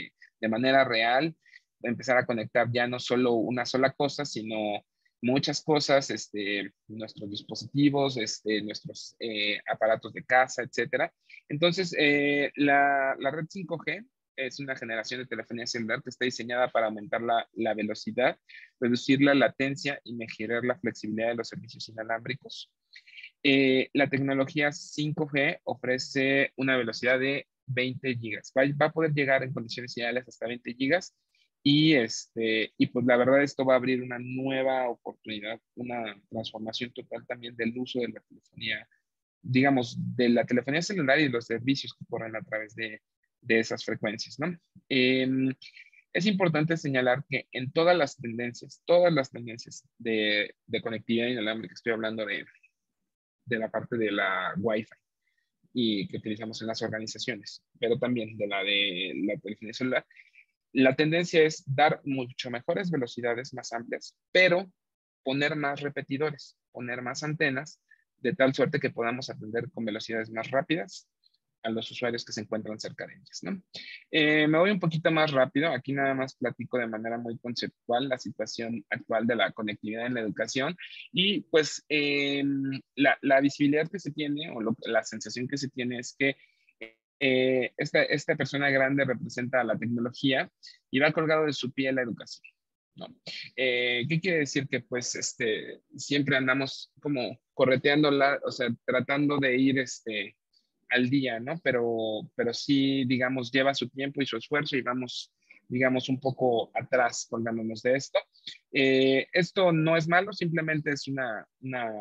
S2: de manera real, empezar a conectar ya no solo una sola cosa, sino muchas cosas, este, nuestros dispositivos, este, nuestros eh, aparatos de casa, etcétera. Entonces, eh, la, la red cinco G es una generación de telefonía celular que está diseñada para aumentar la, la velocidad, reducir la latencia y mejorar la flexibilidad de los servicios inalámbricos. Eh, la tecnología cinco G ofrece una velocidad de veinte gigas. Va, va a poder llegar en condiciones ideales hasta veinte gigas y, este, y pues la verdad esto va a abrir una nueva oportunidad, una transformación total también del uso de la telefonía, digamos, de la telefonía celular y de los servicios que corren a través de, de esas frecuencias, ¿no? Eh, es importante señalar que en todas las tendencias, todas las tendencias de, de conectividad inalámbrica, estoy hablando de, de la parte de la Wi-Fi y que utilizamos en las organizaciones, pero también de la de la telefonía celular, la tendencia es dar mucho mejores velocidades más amplias, pero poner más repetidores, poner más antenas, de tal suerte que podamos atender con velocidades más rápidas a los usuarios que se encuentran cerca de ellas, ¿no? Eh, me voy un poquito más rápido. Aquí nada más platico de manera muy conceptual la situación actual de la conectividad en la educación y pues eh, la, la, visibilidad que se tiene o lo, la sensación que se tiene es que eh, esta, esta persona grande representa la tecnología y va colgado de su pie la educación, ¿no? Eh, ¿Qué quiere decir? Que pues este, siempre andamos como correteándola, o sea, tratando de ir este, al día, ¿no? Pero, pero sí, digamos, lleva su tiempo y su esfuerzo y vamos, digamos, un poco atrás colgándonos de esto. Eh, esto no es malo, simplemente es una, una,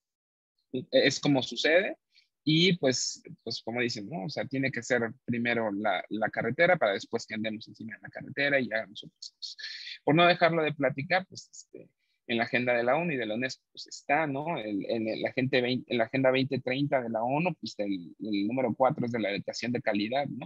S2: es como sucede. Y pues, pues como dicen, ¿no? O sea, tiene que ser primero la, la carretera para después que andemos encima de la carretera y hagamos otras cosas. Por no dejarlo de platicar, pues este, en la agenda de la ONU y de la UNESCO, pues está, ¿no? El, en, la gente veinte, en la agenda veinte treinta de la ONU, pues el, el número cuatro es de la educación de calidad, ¿no?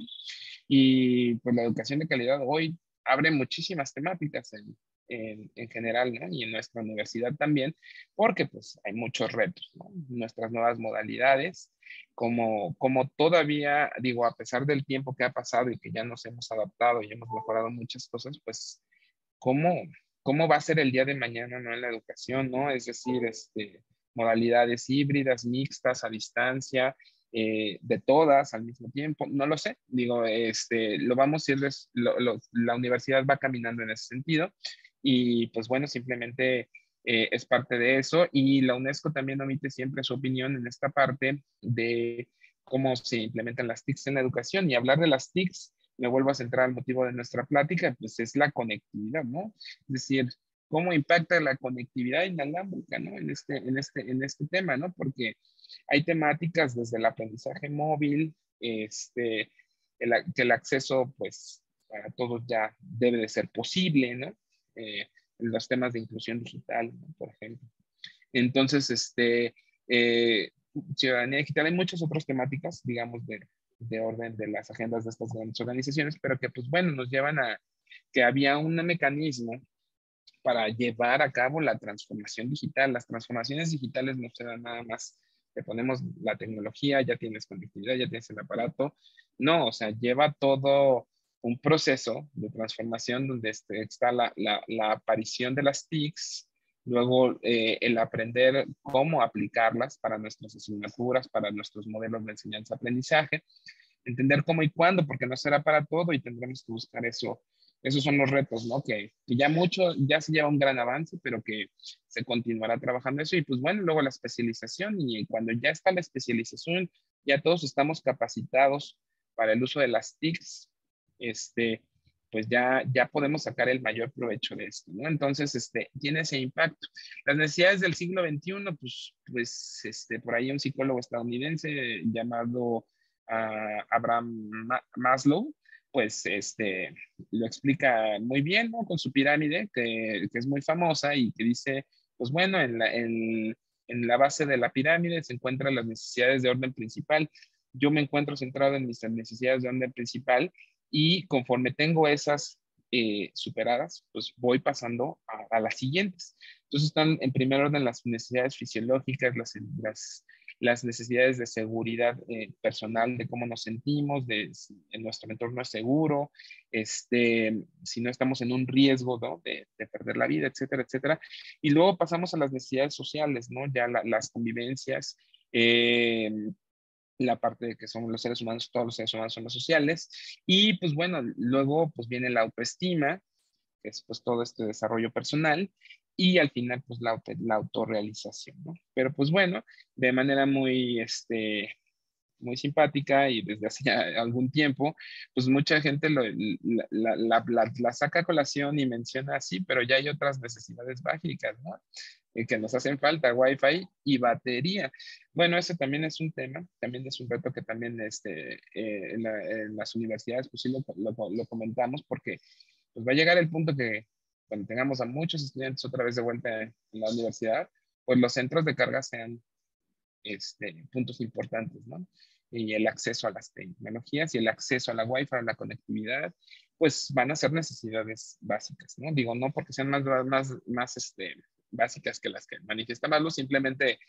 S2: Y pues la educación de calidad hoy abre muchísimas temáticas en, en, en, general, ¿no? Y en nuestra universidad también, porque pues hay muchos retos, ¿no? Nuestras nuevas modalidades, como, como todavía, digo, a pesar del tiempo que ha pasado y que ya nos hemos adaptado y hemos mejorado muchas cosas, pues, ¿cómo, cómo va a ser el día de mañana, ¿no? En la educación, ¿no? Es decir, este, modalidades híbridas, mixtas, a distancia, eh, de todas al mismo tiempo, no lo sé, digo, este, lo vamos a ir, lo, lo, la universidad va caminando en ese sentido y pues bueno, simplemente eh, es parte de eso y la UNESCO también omite siempre su opinión en esta parte de cómo se implementan las T I Cs en la educación y hablar de las T I Cs, me vuelvo a centrar al motivo de nuestra plática, pues es la conectividad, ¿no? Es decir, cómo impacta la conectividad inalámbrica, ¿no? En este, en este, en este tema, ¿no? Porque hay temáticas desde el aprendizaje móvil, este, el, que el acceso, pues, para todos ya debe de ser posible, ¿no? Eh, los temas de inclusión digital, ¿no? Por ejemplo. Entonces, este, eh, ciudadanía digital, hay muchas otras temáticas, digamos, de, de orden de las agendas de estas grandes organizaciones, pero que, pues, bueno, nos llevan a que había un mecanismo para llevar a cabo la transformación digital. Las transformaciones digitales no se dan nada más, te ponemos la tecnología, ya tienes conectividad, ya tienes el aparato. No, o sea, lleva todo un proceso de transformación donde este, está la, la, la, aparición de las T I Cs, luego eh, el aprender cómo aplicarlas para nuestras asignaturas, para nuestros modelos de enseñanza-aprendizaje, entender cómo y cuándo, porque no será para todo y tendremos que buscar eso. Esos son los retos, ¿no? Que, que ya mucho, ya se lleva un gran avance, pero que se continuará trabajando eso. Y pues bueno, luego la especialización y cuando ya está la especialización, ya todos estamos capacitados para el uso de las T I Cs, este, pues ya, ya podemos sacar el mayor provecho de esto, ¿no? Entonces, este, tiene ese impacto. Las necesidades del siglo veintiuno, pues, pues este, por ahí un psicólogo estadounidense llamado uh, Abraham Maslow, pues este, lo explica muy bien, ¿no? Con su pirámide, que, que es muy famosa y que dice, pues bueno, en la, en, en la base de la pirámide se encuentran las necesidades de orden principal. Yo me encuentro centrado en mis necesidades de orden principal y conforme tengo esas eh, superadas, pues voy pasando a, a las siguientes. Entonces están en primer orden las necesidades fisiológicas, las, las las necesidades de seguridad eh, personal, de cómo nos sentimos, de si en nuestro entorno es seguro, este, si no estamos en un riesgo, ¿no? de, de perder la vida, etcétera, etcétera. Y luego pasamos a las necesidades sociales, ¿no? Ya la, las convivencias, eh, la parte de que somos los seres humanos, todos los seres humanos somos sociales. Y pues bueno, luego pues viene la autoestima, que es pues todo este desarrollo personal, y al final pues la, auto, la autorrealización, ¿no? Pero pues bueno, de manera muy, este, muy simpática y desde hace ya algún tiempo, pues mucha gente lo, la, la, la, la, la saca a colación y menciona así, pero ya hay otras necesidades básicas, ¿no? Eh, que nos hacen falta, Wi-Fi y batería. Bueno, ese también es un tema, también es un reto que también este, eh, en, la, en, las universidades, pues sí lo, lo, lo comentamos, porque pues va a llegar el punto que cuando tengamos a muchos estudiantes otra vez de vuelta en, en la universidad, pues los centros de carga sean este, puntos importantes, ¿no? Y el acceso a las tecnologías y el acceso a la Wi-Fi, a la conectividad, pues van a ser necesidades básicas, ¿no? Digo, no porque sean más, más, más este, básicas que las que manifiesta Maslow, simplemente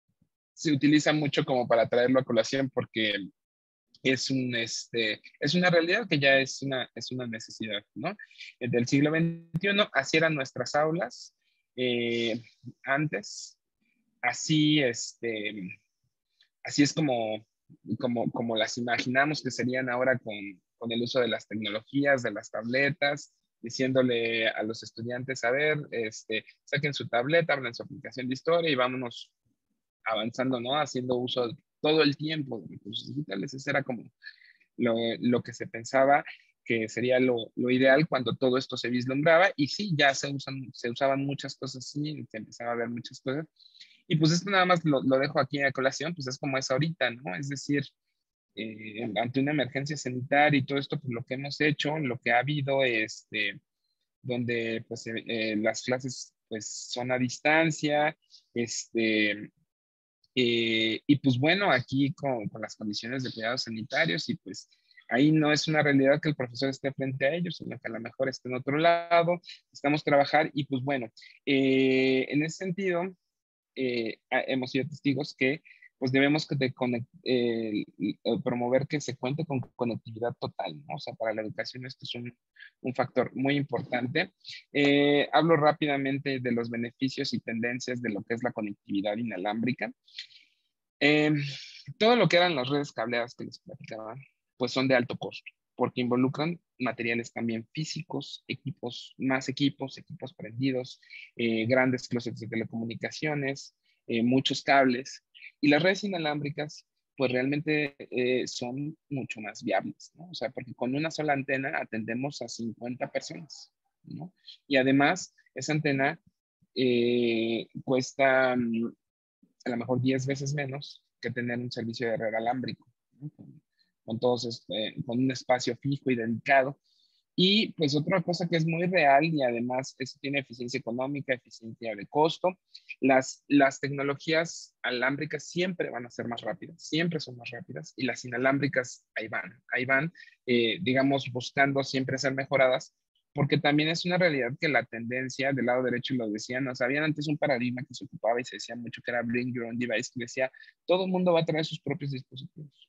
S2: se utiliza mucho como para traerlo a colación porque es, un, este, es una realidad que ya es una, es una necesidad, ¿no? Del siglo veintiuno, así eran nuestras aulas eh, antes, así, este, así es como, como, como las imaginamos que serían ahora con, con el uso de las tecnologías, de las tabletas, diciéndole a los estudiantes, a ver, este, saquen su tableta, abran su aplicación de historia y vámonos avanzando, ¿no? Haciendo uso todo el tiempo de recursos digitales. Eso era como lo, lo que se pensaba que sería lo, lo, ideal cuando todo esto se vislumbraba. Y sí, ya se, usan, se usaban muchas cosas así, se empezaba a ver muchas cosas. Y pues esto nada más lo, lo dejo aquí a colación, pues es como es ahorita, ¿no? Es decir, eh, ante una emergencia sanitaria y todo esto, pues lo que hemos hecho, lo que ha habido, este, donde pues eh, eh, las clases pues son a distancia, este, eh, y pues bueno, aquí con, con las condiciones de cuidados sanitarios y pues ahí no es una realidad que el profesor esté frente a ellos, sino que a lo mejor esté en otro lado, estamos trabajar y pues bueno, eh, en ese sentido, eh, hemos sido testigos que pues debemos de conect, eh, promover que se cuente con conectividad total, ¿no? O sea, para la educación esto es un, un factor muy importante. Eh, hablo rápidamente de los beneficios y tendencias de lo que es la conectividad inalámbrica. Eh, todo lo que eran las redes cableadas que les platicaba, pues son de alto costo, porque involucran materiales también físicos, equipos, más equipos, equipos prendidos, eh, grandes closets de telecomunicaciones, eh, muchos cables. Y las redes inalámbricas, pues realmente eh, son mucho más viables, ¿no? O sea, porque con una sola antena atendemos a cincuenta personas, ¿no? Y además, esa antena eh, cuesta um, a lo mejor diez veces menos que tener un servicio de red alámbrico, ¿no? con, con, todos este, con un espacio fijo y dedicado. Y pues otra cosa que es muy real y además eso tiene eficiencia económica, eficiencia de costo, las, las tecnologías alámbricas siempre van a ser más rápidas, siempre son más rápidas y las inalámbricas ahí van, ahí van, eh, digamos, buscando siempre ser mejoradas, porque también es una realidad que la tendencia del lado derecho, lo decían, o sea, había antes un paradigma que se ocupaba y se decía mucho que era bring your own device, que decía, todo el mundo va a traer sus propios dispositivos.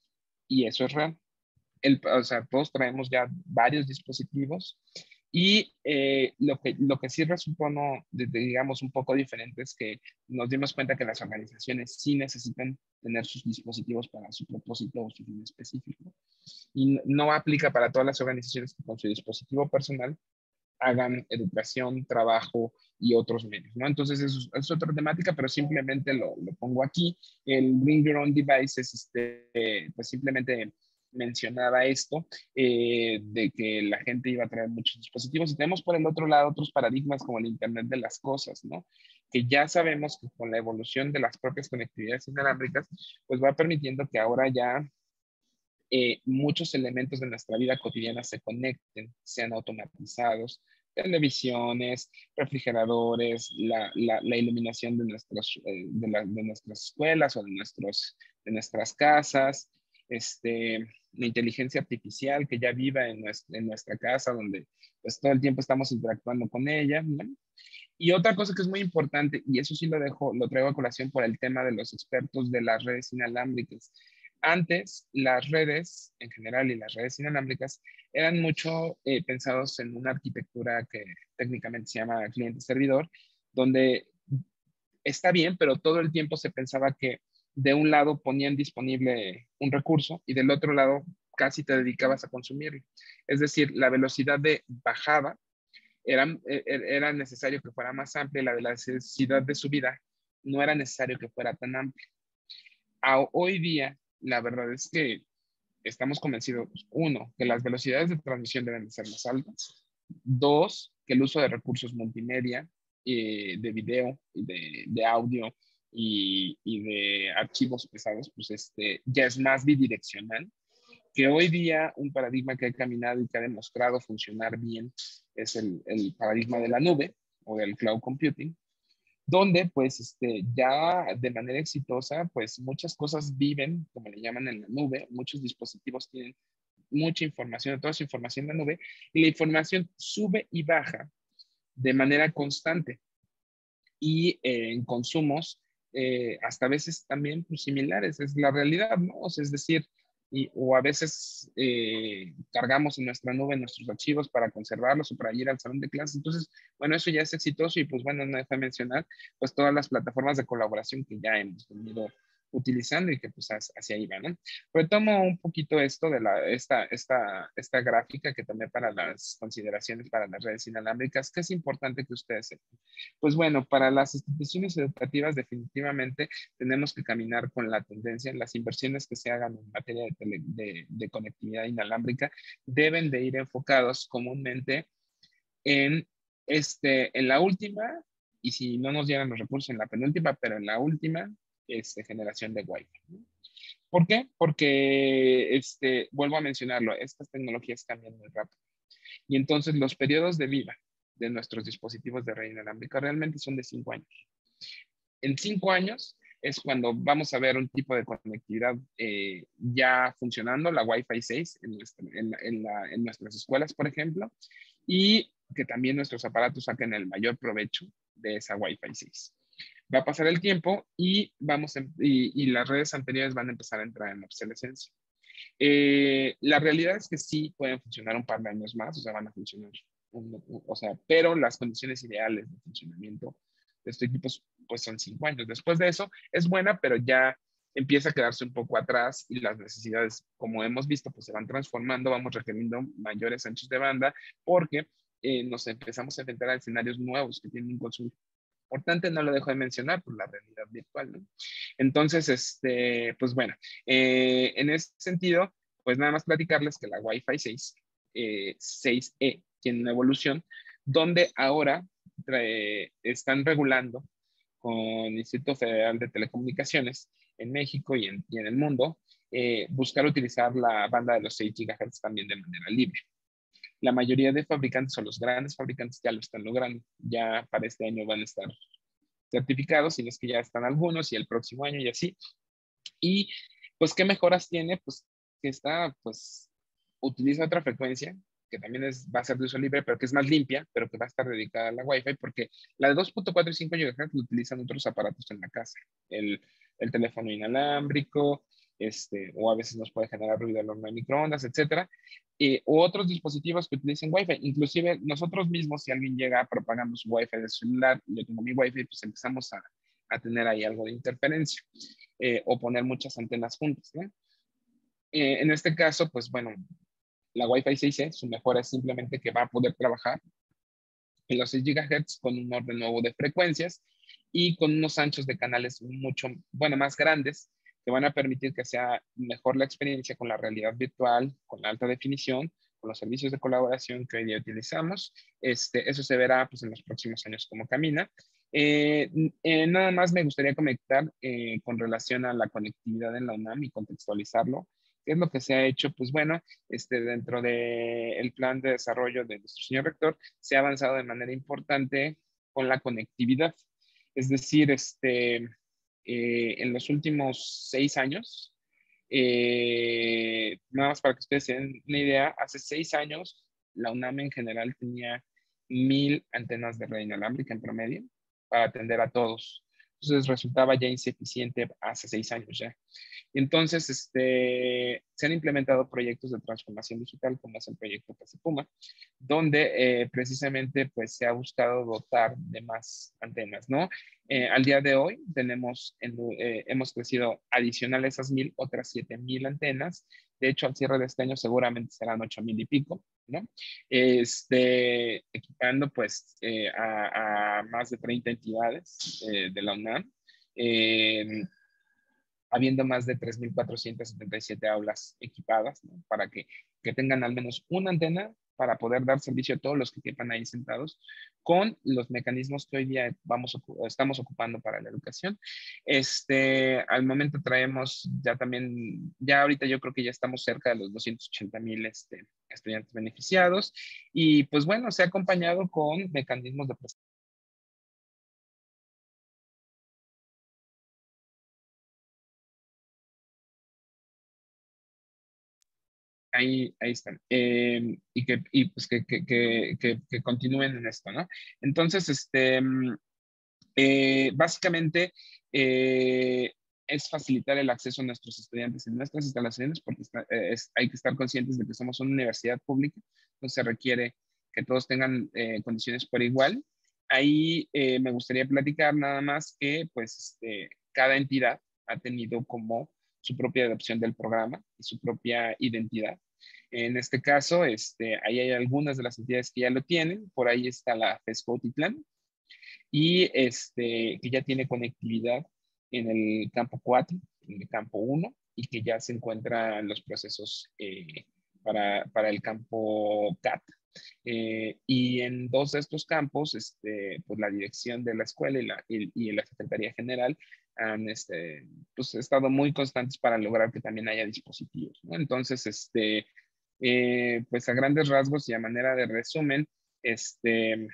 S2: Y eso es real. El, o sea, todos traemos ya varios dispositivos y eh, lo, que, lo que sí resultó, no, de, de, digamos, un poco diferente es que nos dimos cuenta que las organizaciones sí necesitan tener sus dispositivos para su propósito o su fin específico. Y no aplica para todas las organizaciones que con su dispositivo personal hagan educación, trabajo y otros medios, ¿no? Entonces, eso es, es otra temática, pero simplemente lo, lo, pongo aquí. El Bring Your Own Device es, este, pues simplemente mencionaba esto, eh, de que la gente iba a traer muchos dispositivos. Y tenemos por el otro lado otros paradigmas como el Internet de las cosas, ¿no? Que ya sabemos que con la evolución de las propias conectividades inalámbricas, pues va permitiendo que ahora ya Eh, muchos elementos de nuestra vida cotidiana se conecten, sean automatizados, televisiones, refrigeradores, la, la, la iluminación de, nuestros, eh, de, la, de nuestras escuelas o de, nuestros, de nuestras casas, este, la inteligencia artificial que ya viva en nuestra, en nuestra casa, donde pues todo el tiempo estamos interactuando con ella, ¿no? Y otra cosa que es muy importante, y eso sí lo dejo, lo traigo a colación por el tema de los expertos de las redes inalámbricas. Antes, las redes en general y las redes inalámbricas eran mucho eh, pensados en una arquitectura que técnicamente se llama cliente-servidor, donde está bien, pero todo el tiempo se pensaba que de un lado ponían disponible un recurso y del otro lado casi te dedicabas a consumirlo. Es decir, la velocidad de bajada era, era necesario que fuera más amplia y la velocidad de subida no era necesario que fuera tan amplia. A hoy día, la verdad es que estamos convencidos, uno, que las velocidades de transmisión deben de ser más altas. Dos, que el uso de recursos multimedia, eh, de video, y de, de audio y, y, de archivos pesados, pues este, ya es más bidireccional. Que hoy día un paradigma que ha caminado y que ha demostrado funcionar bien es el, el paradigma de la nube o del cloud computing, donde pues este, ya de manera exitosa, pues muchas cosas viven, como le llaman, en la nube, muchos dispositivos tienen mucha información, toda su información en la nube, y la información sube y baja de manera constante y eh, en consumos eh, hasta a veces también pues, similares, es la realidad, ¿no? O sea, es decir, y, o a veces eh, cargamos en nuestra nube nuestros archivos para conservarlos o para ir al salón de clases. Entonces, bueno, eso ya es exitoso y pues bueno, no deja de mencionar pues todas las plataformas de colaboración que ya hemos venido utilizando y que pues hacia ahí va, ¿no? Retomo un poquito esto de la, esta, esta, esta gráfica que tomé para las consideraciones para las redes inalámbricas, que es importante que ustedes sepan. Pues bueno, para las instituciones educativas definitivamente tenemos que caminar con la tendencia. Las inversiones que se hagan en materia de, tele, de, de conectividad inalámbrica deben de ir enfocados comúnmente en, este, en la última, y si no nos llegan los recursos en la penúltima, pero en la última este, generación de Wi-Fi, ¿no? ¿Por qué? Porque, este, vuelvo a mencionarlo, estas tecnologías cambian muy rápido. Y entonces los periodos de vida de nuestros dispositivos de red inalámbrica realmente son de cinco años. En cinco años es cuando vamos a ver un tipo de conectividad eh, ya funcionando, la Wi-Fi seis en, nuestra, en, en, la, en nuestras escuelas, por ejemplo, y que también nuestros aparatos saquen el mayor provecho de esa Wi-Fi seis. Va a pasar el tiempo y, vamos a, y, y las redes anteriores van a empezar a entrar en obsolescencia. Eh, la realidad es que sí pueden funcionar un par de años más, o sea, van a funcionar, un, o sea, pero las condiciones ideales de funcionamiento de estos equipos pues son cinco años. Después de eso es buena, pero ya empieza a quedarse un poco atrás y las necesidades, como hemos visto, pues se van transformando, vamos requiriendo mayores anchos de banda porque eh, nos empezamos a enfrentar a escenarios nuevos que tienen un consumo importante, no lo dejo de mencionar por la realidad virtual, ¿no? Entonces, este, pues bueno, eh, en ese sentido, pues nada más platicarles que la Wi-Fi seis, eh, seis E tiene una evolución donde ahora trae, están regulando con el Instituto Federal de Telecomunicaciones en México y en, y en el mundo, eh, buscar utilizar la banda de los seis gigahertz también de manera libre. La mayoría de fabricantes o los grandes fabricantes ya lo están logrando. Ya para este año van a estar certificados, si no es que ya están algunos y el próximo año y así. Y pues, ¿qué mejoras tiene? Pues que está, pues, utiliza otra frecuencia, que también es, va a ser de uso libre, pero que es más limpia, pero que va a estar dedicada a la Wi-Fi, porque la de dos punto cuatro y cinco gigahertz lo utilizan otros aparatos en la casa. El, el teléfono inalámbrico, este, o a veces nos puede generar ruido al horno de microondas, etcétera. Eh, o otros dispositivos que utilicen Wi-Fi. Inclusive nosotros mismos, si alguien llega propagando su Wi-Fi de su celular, yo tengo mi Wi-Fi, pues empezamos a, a tener ahí algo de interferencia. Eh, o poner muchas antenas juntas, ¿no? Eh, en este caso, pues bueno, la Wi-Fi seis E, su mejora es simplemente que va a poder trabajar en los seis gigahertz con un orden nuevo de frecuencias y con unos anchos de canales mucho, bueno, más grandes, que van a permitir que sea mejor la experiencia con la realidad virtual, con la alta definición, con los servicios de colaboración que hoy día utilizamos. Este, eso se verá pues, en los próximos años cómo camina. Eh, eh, nada más me gustaría comentar eh, con relación a la conectividad en la UNAM y contextualizarlo. ¿Qué es lo que se ha hecho? Pues bueno, este, dentro del plan de desarrollo de nuestro señor rector, se ha avanzado de manera importante con la conectividad. Es decir, este, eh, en los últimos seis años, Eh, nada más para que ustedes se den una idea, hace seis años la UNAM en general tenía mil antenas de red inalámbrica en promedio para atender a todos. Entonces resultaba ya insuficiente hace seis años ya. Entonces, este, se han implementado proyectos de transformación digital, como es el proyecto Casa Puma, donde eh, precisamente pues, se ha buscado dotar de más antenas, ¿no? Eh, al día de hoy tenemos, en, eh, hemos crecido adicional a esas mil, otras siete mil antenas. De hecho, al cierre de este año seguramente serán ocho mil y pico, ¿no? Este, equipando pues eh, a, a, más de treinta entidades eh, de la UNAM. Eh, habiendo más de tres mil cuatrocientas setenta y siete aulas equipadas, ¿no? Para que, que tengan al menos una antena para poder dar servicio a todos los que quepan ahí sentados con los mecanismos que hoy día vamos, estamos ocupando para la educación. Este, al momento traemos ya también, ya ahorita yo creo que ya estamos cerca de los doscientos ochenta mil este, estudiantes beneficiados y pues bueno, se ha acompañado con mecanismos de prestación. Ahí, ahí están. Eh, y que, y pues que, que, que, que, que continúen en esto, ¿no? Entonces, este, eh, básicamente eh, es facilitar el acceso a nuestros estudiantes en nuestras instalaciones porque está, eh, es, hay que estar conscientes de que somos una universidad pública, entonces se requiere que todos tengan eh, condiciones por igual. Ahí eh, me gustaría platicar nada más que pues este, cada entidad ha tenido como su propia adopción del programa y su propia identidad. En este caso, este, ahí hay algunas de las entidades que ya lo tienen. Por ahí está la FESCO Titlán y este, que ya tiene conectividad en el campo cuatro, en el campo uno y que ya se encuentra en los procesos eh, para, para, el campo C A T. Eh, y en dos de estos campos, este, pues la dirección de la escuela y la, y, y la Secretaría General han este, pues, estado muy constantes para lograr que también haya dispositivos, ¿no? Entonces, este, eh, pues a grandes rasgos y a manera de resumen, este,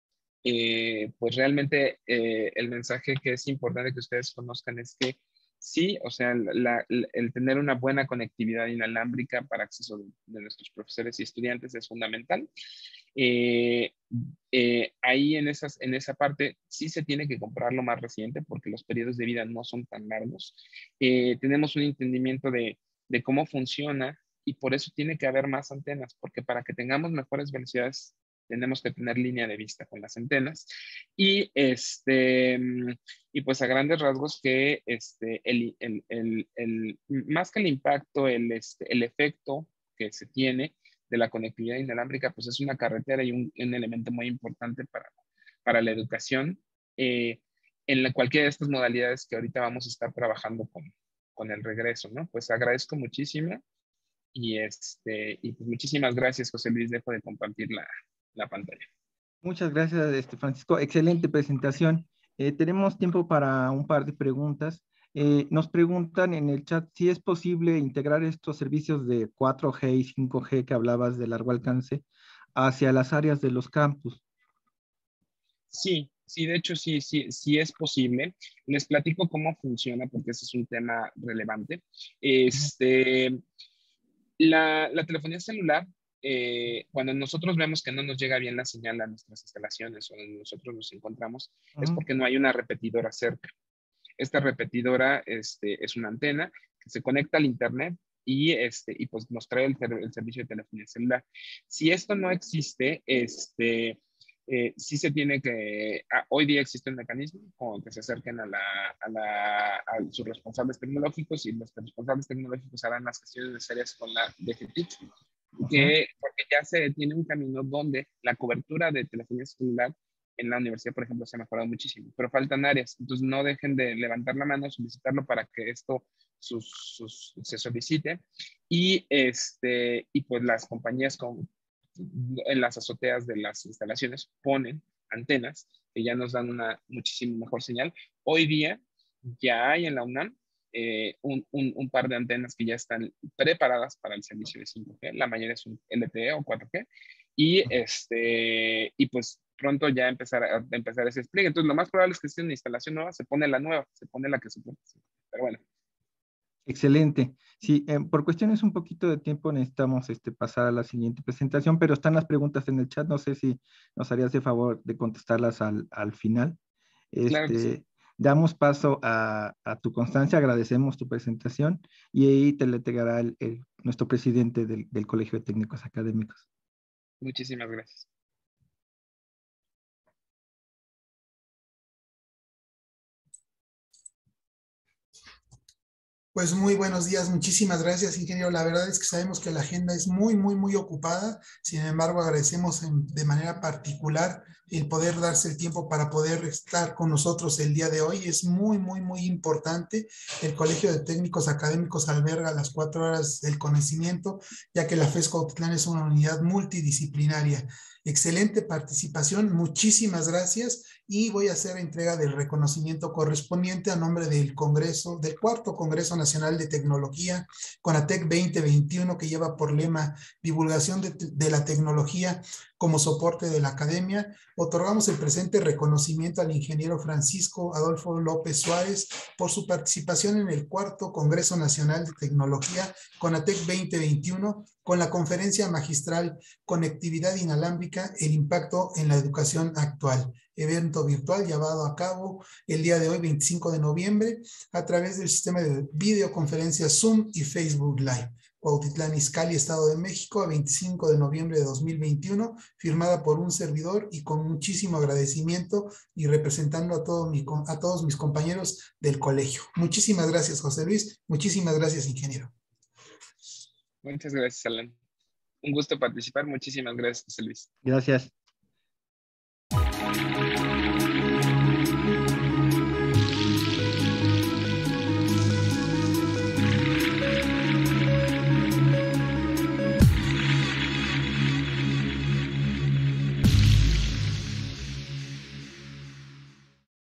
S2: eh, pues realmente eh, el mensaje que es importante que ustedes conozcan es que sí, o sea, la, la, el tener una buena conectividad inalámbrica para acceso de, de nuestros profesores y estudiantes es fundamental. Eh, eh, ahí en, esas, en esa parte sí se tiene que comprar lo más reciente porque los periodos de vida no son tan largos. Eh, tenemos un entendimiento de, de cómo funciona y por eso tiene que haber más antenas, porque para que tengamos mejores velocidades tenemos que tener línea de vista con las antenas. Y, este, y pues a grandes rasgos que este, el, el, el, el más que el impacto, el, este, el efecto que se tiene de la conectividad inalámbrica, pues es una carretera y un, un elemento muy importante para, para la educación eh, en la, cualquiera de estas modalidades que ahorita vamos a estar trabajando con, con el regreso, ¿no? Pues agradezco muchísimo y, este, y pues muchísimas gracias, José Luis, dejo de compartir la, la pantalla.
S1: Muchas gracias, este, Francisco. Excelente presentación. Eh, tenemos tiempo para un par de preguntas. Eh, nos preguntan en el chat si es posible integrar estos servicios de cuatro G y cinco G que hablabas de largo alcance hacia las áreas de los campus.
S2: Sí, sí, de hecho sí, sí, sí es posible. Les platico cómo funciona porque ese es un tema relevante. Este, la, la telefonía celular, eh, cuando nosotros vemos que no nos llega bien la señal a nuestras instalaciones o donde nosotros nos encontramos,
S1: Uh
S2: es
S1: -huh.
S2: porque no hay una repetidora cerca. Esta repetidora este, es una antena que se conecta al internet y, este, y pues nos trae el, el servicio de telefonía celular. Si esto no existe, este, eh, sí se tiene que, ah, hoy día existe un mecanismo como que se acerquen a, la, a, la, a sus responsables tecnológicos y los responsables tecnológicos harán las gestiones necesarias con la D G T I C, que, porque ya se tiene un camino donde la cobertura de telefonía celular en la universidad, por ejemplo, se ha mejorado muchísimo, pero faltan áreas, entonces no dejen de levantar la mano, solicitarlo para que esto sus, sus, se solicite y, este, y pues las compañías con, en las azoteas de las instalaciones ponen antenas que ya nos dan una muchísimo mejor señal. Hoy día ya hay en la UNAM eh, un, un, un, par de antenas que ya están preparadas para el servicio de cinco G, la mayoría es un L T E o cuatro G, y, este, y pues pronto ya empezar a, a empezar ese despliegue. Entonces lo más probable es que esté en una instalación nueva, se pone la nueva, se pone la que se pone. Pero bueno.
S1: Excelente. Sí, eh, por cuestiones un poquito de tiempo necesitamos este, pasar a la siguiente presentación, pero están las preguntas en el chat. No sé si nos harías de favor de contestarlas al, al final.
S2: Claro que sí.
S1: Este, damos paso a, a tu constancia, agradecemos tu presentación y ahí te le entregará el, el- nuestro presidente del, del Colegio de Técnicos Académicos.
S2: Muchísimas gracias.
S3: Pues muy buenos días, muchísimas gracias, ingeniero. La verdad es que sabemos que la agenda es muy, muy, muy ocupada. Sin embargo, agradecemos en- de manera particular el poder darse el tiempo para poder estar con nosotros el día de hoy. Es muy, muy, muy importante. El Colegio de Técnicos Académicos alberga las cuatro horas del conocimiento, ya que la FES Cuautitlán es una unidad multidisciplinaria. Excelente participación, muchísimas gracias y voy a hacer entrega del reconocimiento correspondiente a nombre del Congreso, del cuarto Congreso Nacional de Tecnología, CONATEC veinte veintiuno, que lleva por lema Divulgación de, de la Tecnología como soporte de la academia. Otorgamos el presente reconocimiento al ingeniero Francisco Adolfo López Suárez por su participación en el cuarto Congreso Nacional de Tecnología, CONATEC veinte veintiuno, con la conferencia magistral Conectividad Inalámbrica, el impacto en la educación actual, evento virtual llevado a cabo el día de hoy, veinticinco de noviembre, a través del sistema de videoconferencias Zoom y Facebook Live. Cuautitlán Izcalli, Estado de México, a veinticinco de noviembre de dos mil veintiuno, firmada por un servidor y con muchísimo agradecimiento y representando a, todo mi, a todos mis compañeros del colegio. Muchísimas gracias, José Luis. Muchísimas gracias, ingeniero.
S2: Muchas gracias, Alan. Un gusto participar. Muchísimas gracias, José Luis.
S1: Gracias.